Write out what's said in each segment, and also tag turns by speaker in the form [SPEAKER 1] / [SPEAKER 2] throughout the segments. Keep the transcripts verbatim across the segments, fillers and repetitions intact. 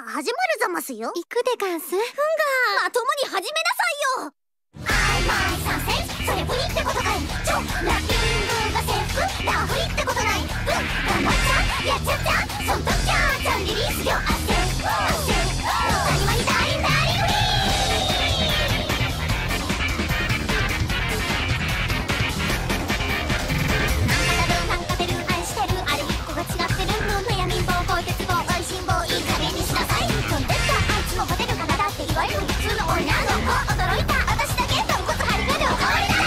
[SPEAKER 1] 始まるざますよ。
[SPEAKER 2] 行くでガンス。ふんが
[SPEAKER 1] まともに始めなさいよ。あいまい参戦、それプリってことかい。ちょラッキングが制服、ラフリってことない。うん、頑張っちゃやっちゃったそんときゃちゃんリリースよ。あせあせ谷間に大大フリー。なんかてるなんかてる愛してるあれ一個が違ってるの悩みん坊こい絶望おいしん坊いい加減にしなさい。飛んでったあいつもモテるからだっていわゆる普通の女の子。驚いた私だけ豚骨ハリが両代わりだ。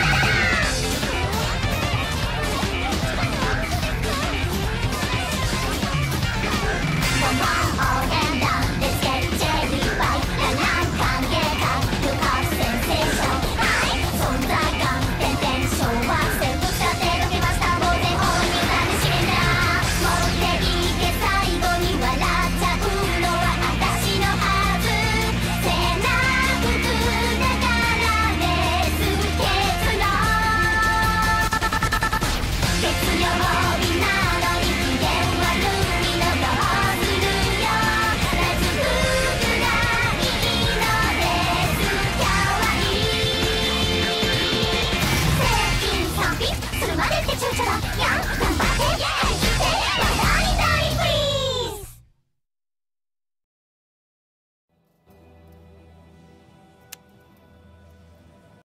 [SPEAKER 1] ボンボン応援団でつけるチェリーパイラナン歓迎会部活センセーションはい存在感点々昭和セットしたってロケマスターも全方位に楽しめんだ。持っていけ最後に笑っちゃうのは私のはず。背中だからねスケツの月曜日なのに機嫌悪いのどうするよ。ラジフグがいいのですかわいい。接近賛否する前